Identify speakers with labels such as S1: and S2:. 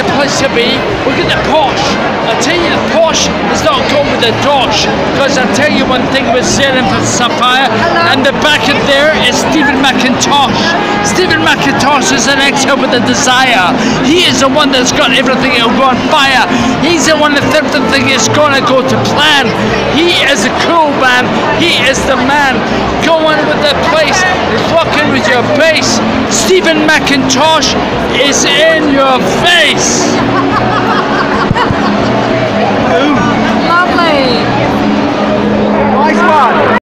S1: the place to be. We're getting the posh. I tell you, the posh is not going with the dosh. Because I tell you one thing with Zeren for Saffire, and the back of there is Stephen Mackintosh. Stephen Mackintosh is an actor with a desire. He is the one that's got everything on fire. He's the one that everything is gonna go to plan. He is a cool man. He is the man. Going with the place, rocking with your bass. Stephen Mackintosh is in your face.
S2: Lovely.
S3: Nice one.